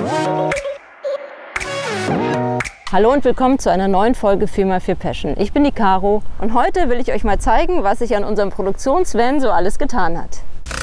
Hallo und willkommen zu einer neuen Folge 4x4 Passion. Ich bin die Caro und heute will ich euch mal zeigen, was sich an unserem Produktionsvan so alles getan hat.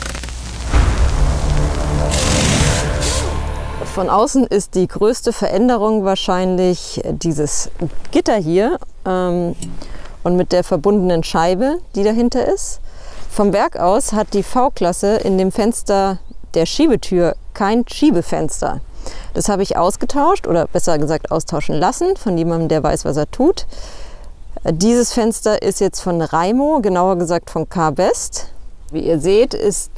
Von außen ist die größte Veränderung wahrscheinlich dieses Gitter hier und mit der verbundenen Scheibe, die dahinter ist. Vom Werk aus hat die V-Klasse in dem Fenster der Schiebetür kein Schiebefenster. Das habe ich ausgetauscht oder besser gesagt austauschen lassen von jemandem, der weiß, was er tut. Dieses Fenster ist jetzt von Raimo, genauer gesagt von K-Best. Wie ihr seht, ist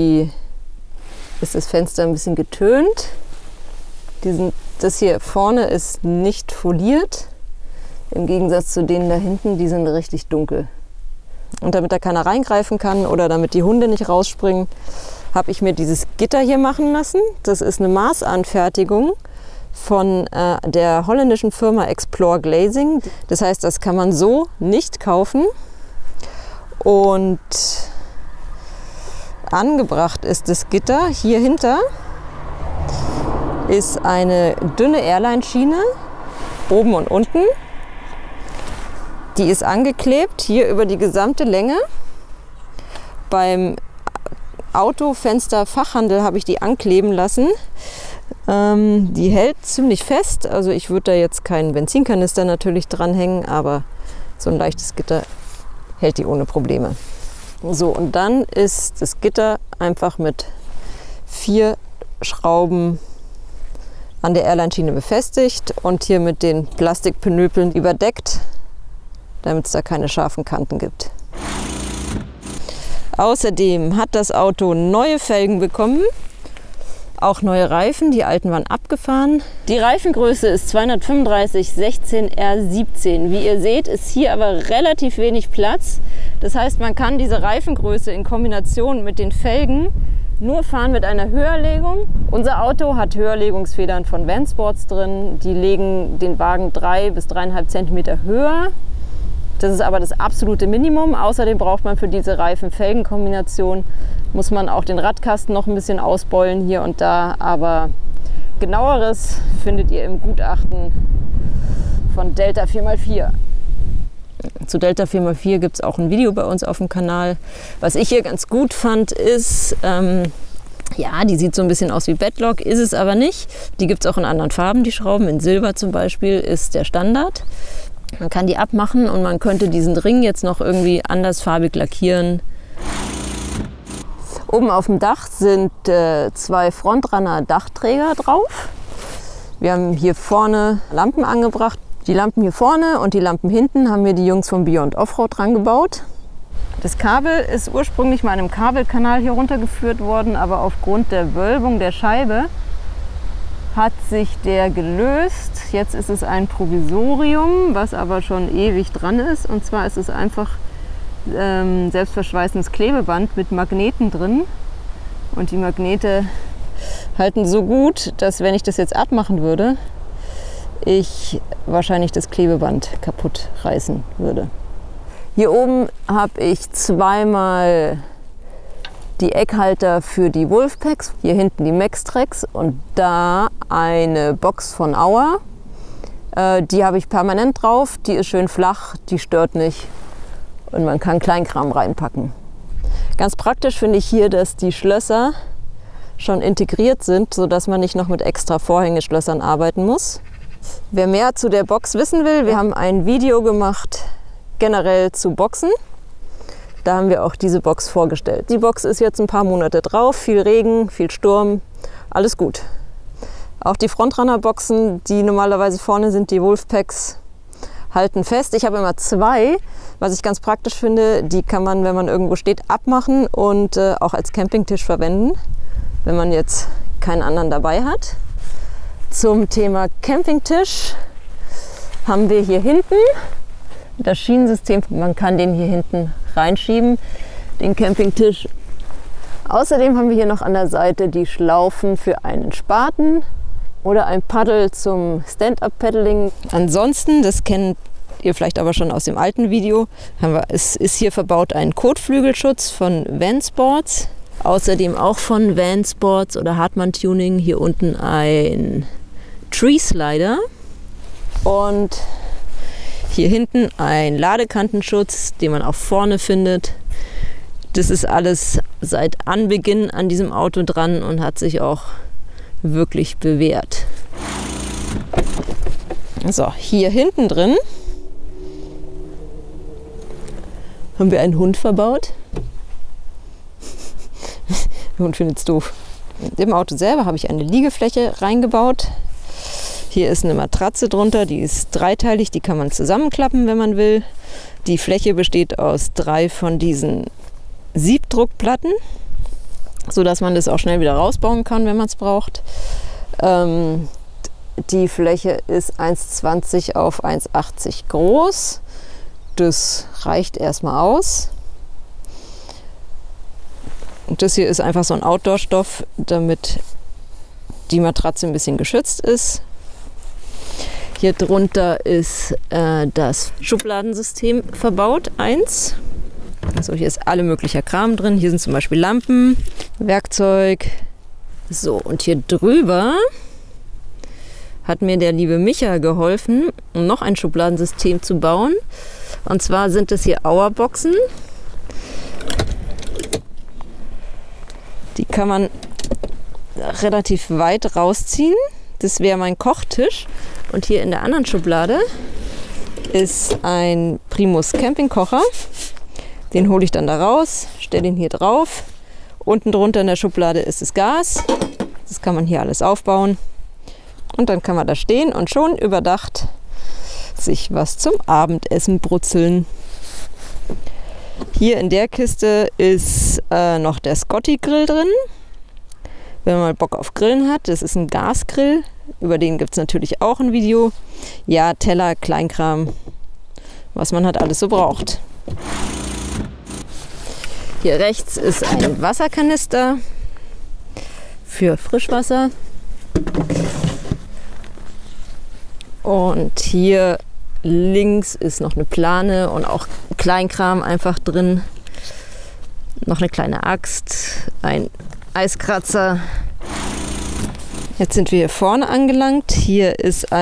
das Fenster ein bisschen getönt. Das hier vorne ist nicht foliert, im Gegensatz zu denen da hinten, die sind richtig dunkel. Und damit da keiner reingreifen kann oder damit die Hunde nicht rausspringen, habe ich mir dieses Gitter hier machen lassen. Das ist eine Maßanfertigung von der holländischen Firma Explore Glazing. Das heißt, das kann man so nicht kaufen. Und angebracht ist das Gitter hier hinter. Ist eine dünne Airline-Schiene, oben und unten. Die ist angeklebt, hier über die gesamte Länge. Beim Autofenster-Fachhandel habe ich die ankleben lassen. Die hält ziemlich fest, also ich würde da jetzt keinen Benzinkanister natürlich dranhängen, aber so ein leichtes Gitter hält die ohne Probleme. So, und dann ist das Gitter einfach mit 4 Schrauben an der Airline-Schiene befestigt und hier mit den Plastikpenöpeln überdeckt, damit es da keine scharfen Kanten gibt. Außerdem hat das Auto neue Felgen bekommen, auch neue Reifen, die alten waren abgefahren. Die Reifengröße ist 235/16 R17. Wie ihr seht, ist hier aber relativ wenig Platz. Das heißt, man kann diese Reifengröße in Kombination mit den Felgen nur fahren mit einer Höherlegung. Unser Auto hat Höherlegungsfedern von Vansports drin. Die legen den Wagen 3 bis 3,5 cm höher. Das ist aber das absolute Minimum. Außerdem braucht man für diese Reifen-Felgen-Kombination, muss man auch den Radkasten noch ein bisschen ausbeulen hier und da. Aber genaueres findet ihr im Gutachten von Delta 4x4. Zu Delta 4x4 gibt es auch ein Video bei uns auf dem Kanal. Was ich hier ganz gut fand, ist, ja, die sieht so ein bisschen aus wie Bedlock, ist es aber nicht. Die gibt es auch in anderen Farben, die Schrauben. In Silber zum Beispiel ist der Standard. Man kann die abmachen und man könnte diesen Ring jetzt noch irgendwie andersfarbig lackieren. Oben auf dem Dach sind 2 Frontrunner-Dachträger drauf. Wir haben hier vorne Lampen angebracht. Die Lampen hier vorne und die Lampen hinten haben mir die Jungs von Beyond Offroad dran gebaut. Das Kabel ist ursprünglich mal in einem Kabelkanal hier runtergeführt worden, aber aufgrund der Wölbung der Scheibe hat sich der gelöst. Jetzt ist es ein Provisorium, was aber schon ewig dran ist. Und zwar ist es einfach selbstverschweißendes Klebeband mit Magneten drin. Und die Magnete halten so gut, dass wenn ich das jetzt abmachen würde, ich wahrscheinlich das Klebeband kaputt reißen würde. Hier oben habe ich zweimal die Eckhalter für die Wolfpacks, hier hinten die Maxtrax und da eine Box von Auer. Die habe ich permanent drauf, die ist schön flach, die stört nicht und man kann Kleinkram reinpacken. Ganz praktisch finde ich hier, dass die Schlösser schon integriert sind, sodass man nicht noch mit extra Vorhängeschlössern arbeiten muss. Wer mehr zu der Box wissen will, wir haben ein Video gemacht generell zu Boxen. Da haben wir auch diese Box vorgestellt. Die Box ist jetzt ein paar Monate drauf, viel Regen, viel Sturm, alles gut. Auch die Frontrunner-Boxen, die normalerweise vorne sind, die Wolfpacks, halten fest. Ich habe immer 2, was ich ganz praktisch finde. Die kann man, wenn man irgendwo steht, abmachen und auch als Campingtisch verwenden, wenn man jetzt keinen anderen dabei hat. Zum Thema Campingtisch haben wir hier hinten das Schienensystem. Man kann den hier hinten reinschieben, den Campingtisch. Außerdem haben wir hier noch an der Seite die Schlaufen für einen Spaten oder ein Paddel zum Stand-Up-Paddling. Ansonsten, das kennt ihr vielleicht aber schon aus dem alten Video, es ist hier verbaut ein Kotflügelschutz von Vansports. Außerdem auch von Van Sports oder Hartmann Tuning. Hier unten ein Tree Slider. Und hier hinten ein Ladekantenschutz, den man auch vorne findet. Das ist alles seit Anbeginn an diesem Auto dran und hat sich auch wirklich bewährt. So, hier hinten drin haben wir einen Hund verbaut. Der Hund findet es doof. Im Auto selber habe ich eine Liegefläche reingebaut. Hier ist eine Matratze drunter, die ist dreiteilig, die kann man zusammenklappen, wenn man will. Die Fläche besteht aus 3 von diesen Siebdruckplatten, sodass man das auch schnell wieder rausbauen kann, wenn man es braucht. Die Fläche ist 1,20 auf 1,80 groß. Das reicht erstmal aus. Und das hier ist einfach so ein Outdoor-Stoff, damit die Matratze ein bisschen geschützt ist. Hier drunter ist das Schubladensystem verbaut, 1. Also hier ist alle möglicher Kram drin. Hier sind zum Beispiel Lampen, Werkzeug. So, und hier drüber hat mir der liebe Micha geholfen, um noch ein Schubladensystem zu bauen. Und zwar sind es hier Auerboxen. Die kann man relativ weit rausziehen. Das wäre mein Kochtisch. Und hier in der anderen Schublade ist ein Primus Campingkocher. Den hole ich dann da raus, stelle ihn hier drauf. Unten drunter in der Schublade ist das Gas. Das kann man hier alles aufbauen. Und dann kann man da stehen und schon überdacht sich was zum Abendessen brutzeln. Hier in der Kiste ist noch der Scotty Grill drin. Wenn man mal Bock auf Grillen hat, das ist ein Gasgrill. Über den gibt es natürlich auch ein Video. Ja, Teller, Kleinkram, was man halt alles so braucht. Hier rechts ist ein Wasserkanister für Frischwasser. Und hier links ist noch eine Plane und auch Kleinkram einfach drin. Noch eine kleine Axt, ein Eiskratzer. Jetzt sind wir hier vorne angelangt. Hier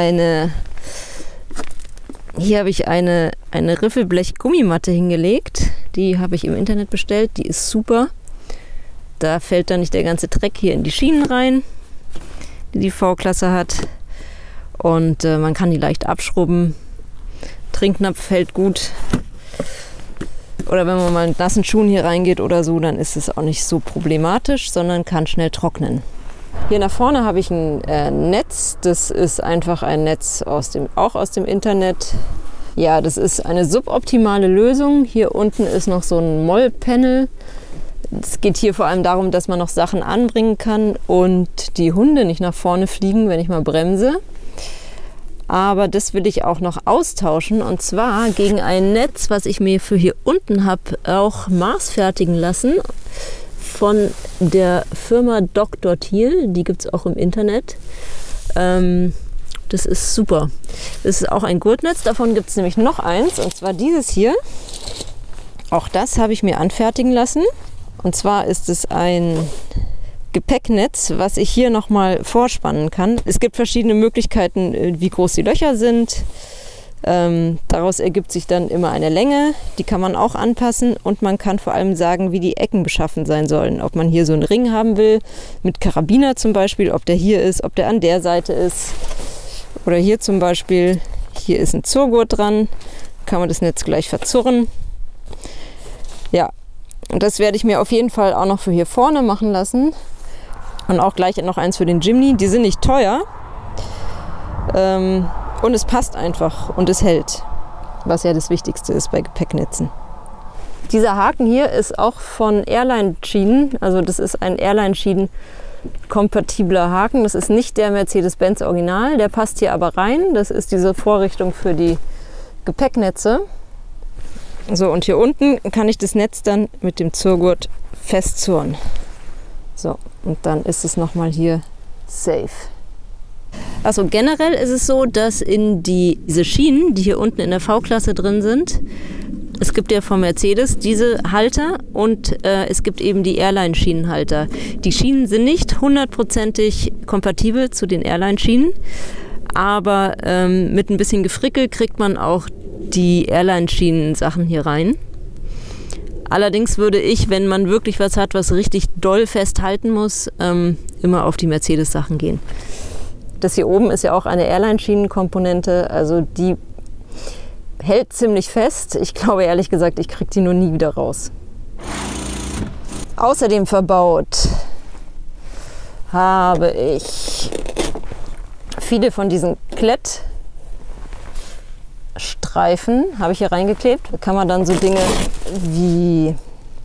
habe ich eine Riffelblech-Gummimatte hingelegt. Die habe ich im Internet bestellt. Die ist super. Da fällt dann nicht der ganze Dreck hier in die Schienen rein, die die V-Klasse hat. Und man kann die leicht abschrubben. Trinknapf hält gut. Oder wenn man mal mit nassen Schuhen hier reingeht oder so, dann ist es auch nicht so problematisch, sondern kann schnell trocknen. Hier nach vorne habe ich ein Netz. Das ist einfach ein Netz auch aus dem Internet. Ja, das ist eine suboptimale Lösung. Hier unten ist noch so ein Mollpanel. Es geht hier vor allem darum, dass man noch Sachen anbringen kann und die Hunde nicht nach vorne fliegen, wenn ich mal bremse. Aber das will ich auch noch austauschen, und zwar gegen ein Netz, was ich mir für hier unten habe, auch maßfertigen lassen von der Firma Dr. Thiel. Die gibt es auch im Internet. Das ist super. Das ist auch ein Gurtnetz. Davon gibt es nämlich noch eins, und zwar dieses hier. Auch das habe ich mir anfertigen lassen. Und zwar ist es ein Gepäcknetz, was ich hier nochmal vorspannen kann. Es gibt verschiedene Möglichkeiten, wie groß die Löcher sind. Daraus ergibt sich dann immer eine Länge, die kann man auch anpassen, und man kann vor allem sagen, wie die Ecken beschaffen sein sollen. Ob man hier so einen Ring haben will, mit Karabiner zum Beispiel, ob der hier ist, ob der an der Seite ist. Oder hier zum Beispiel, hier ist ein Zurgurt dran, kann man das Netz gleich verzurren. Ja, und das werde ich mir auf jeden Fall auch noch für hier vorne machen lassen. Und auch gleich noch eins für den Jimny. Die sind nicht teuer. Und es passt einfach und es hält. Was ja das Wichtigste ist bei Gepäcknetzen. Dieser Haken hier ist auch von Airline-Schienen. Also das ist ein Airline-Schienen-kompatibler Haken. Das ist nicht der Mercedes-Benz Original. Der passt hier aber rein. Das ist diese Vorrichtung für die Gepäcknetze. So, und hier unten kann ich das Netz dann mit dem Zurgurt festzurren. So, und dann ist es nochmal hier safe. Also generell ist es so, dass in diese Schienen, die hier unten in der V-Klasse drin sind, Es gibt ja von Mercedes diese Halter und es gibt eben die Airline-Schienenhalter. Die Schienen sind nicht 100%ig kompatibel zu den Airline-Schienen, aber mit ein bisschen Gefrickel kriegt man auch die Airline-Schienen-Sachen hier rein. Allerdings würde ich, wenn man wirklich was hat, was richtig doll festhalten muss, immer auf die Mercedes-Sachen gehen. Das hier oben ist ja auch eine Airline-Schienen-Komponente, also die hält ziemlich fest. Ich glaube ehrlich gesagt, ich kriege die nur nie wieder raus. Außerdem verbaut habe ich viele von diesen Klettstreifen habe ich hier reingeklebt. Da kann man dann so Dinge wie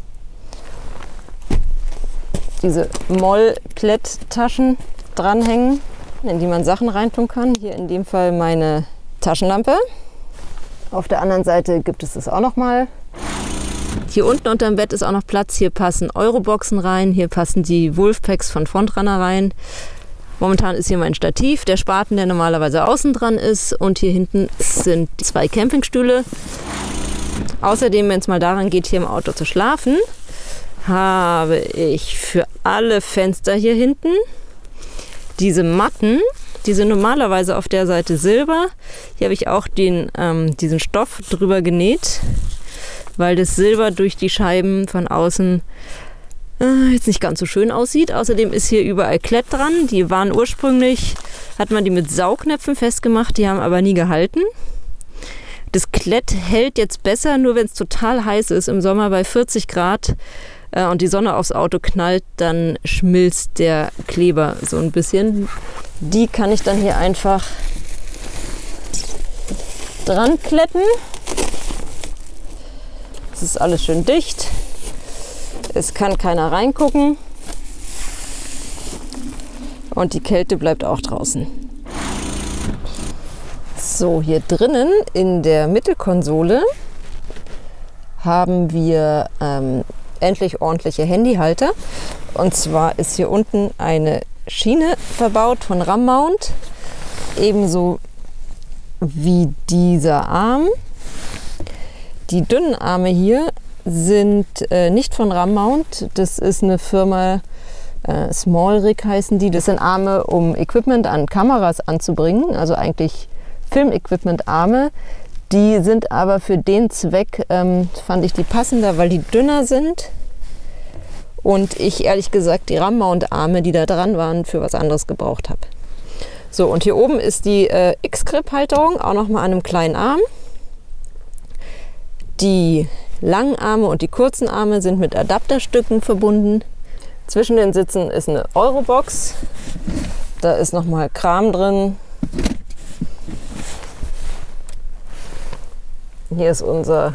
diese Moll-Kletttaschen dranhängen, in die man Sachen reintun kann. Hier in dem Fall meine Taschenlampe. Auf der anderen Seite gibt es das auch noch mal. Hier unten unterm Bett ist auch noch Platz. Hier passen Euroboxen rein. Hier passen die Wolfpacks von Frontrunner rein. Momentan ist hier mein Stativ, der Spaten, der normalerweise außen dran ist. Und hier hinten sind 2 Campingstühle. Außerdem, wenn es mal daran geht, hier im Auto zu schlafen, habe ich für alle Fenster hier hinten diese Matten. Die sind normalerweise auf der Seite silber. Hier habe ich auch diesen Stoff drüber genäht, weil das Silber durch die Scheiben von außen jetzt nicht ganz so schön aussieht. Außerdem ist hier überall Klett dran. Die waren ursprünglich, hat man die mit Saugnäpfen festgemacht, die haben aber nie gehalten. Das Klett hält jetzt besser, nur wenn es total heiß ist, im Sommer bei 40 Grad und die Sonne aufs Auto knallt, dann schmilzt der Kleber so ein bisschen. Die kann ich dann hier einfach dran kletten. Es ist alles schön dicht. Es kann keiner reingucken. Und die Kälte bleibt auch draußen. So, hier drinnen in der Mittelkonsole haben wir endlich ordentliche Handyhalter. Und zwar ist hier unten eine Schiene verbaut von Rammount, ebenso wie dieser Arm. Die dünnen Arme hier sind nicht von Rammount, das ist eine Firma, Small Rig heißen die. Das sind Arme, um Equipment an Kameras anzubringen, also eigentlich Filmequipment-Arme. Die sind aber für den Zweck, fand ich die passender, weil die dünner sind. Und ich ehrlich gesagt die Rammount-Arme, die da dran waren, für was anderes gebraucht habe. So, und hier oben ist die X-Grip-Halterung, auch nochmal an einem kleinen Arm. Die langen Arme und die kurzen Arme sind mit Adapterstücken verbunden. Zwischen den Sitzen ist eine Eurobox. Da ist nochmal Kram drin. Hier ist unser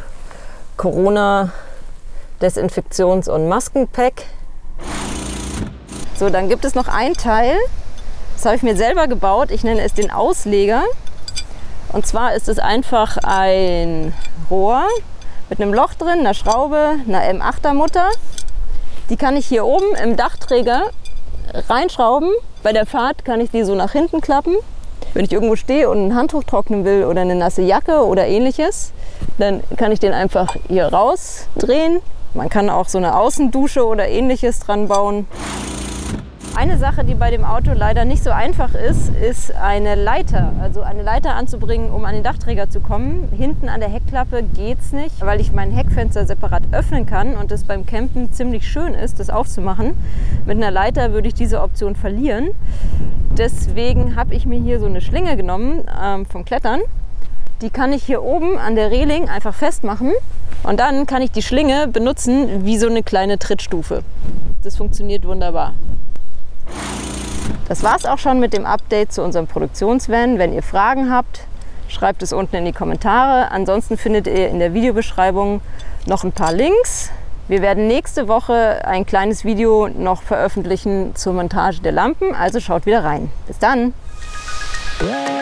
Corona-Desinfektions- und Maskenpack. So, dann gibt es noch ein Teil, das habe ich mir selber gebaut. Ich nenne es den Ausleger. Und zwar ist es einfach ein Rohr mit einem Loch drin, einer Schraube, einer M8er Mutter. Die kann ich hier oben im Dachträger reinschrauben. Bei der Fahrt kann ich die so nach hinten klappen. Wenn ich irgendwo stehe und ein Handtuch trocknen will oder eine nasse Jacke oder ähnliches, dann kann ich den einfach hier rausdrehen. Man kann auch so eine Außendusche oder ähnliches dran bauen. Eine Sache, die bei dem Auto leider nicht so einfach ist, ist eine Leiter. Also eine Leiter anzubringen, um an den Dachträger zu kommen. Hinten an der Heckklappe geht es nicht, weil ich mein Heckfenster separat öffnen kann und es beim Campen ziemlich schön ist, das aufzumachen. Mit einer Leiter würde ich diese Option verlieren. Deswegen habe ich mir hier so eine Schlinge genommen vom Klettern. Die kann ich hier oben an der Reling einfach festmachen und dann kann ich die Schlinge benutzen wie so eine kleine Trittstufe. Das funktioniert wunderbar. Das war es auch schon mit dem Update zu unserem Produktionsvan. Wenn ihr Fragen habt, schreibt es unten in die Kommentare. Ansonsten findet ihr in der Videobeschreibung noch ein paar Links. Wir werden nächste Woche ein kleines Video noch veröffentlichen zur Montage der Lampen, also schaut wieder rein. Bis dann!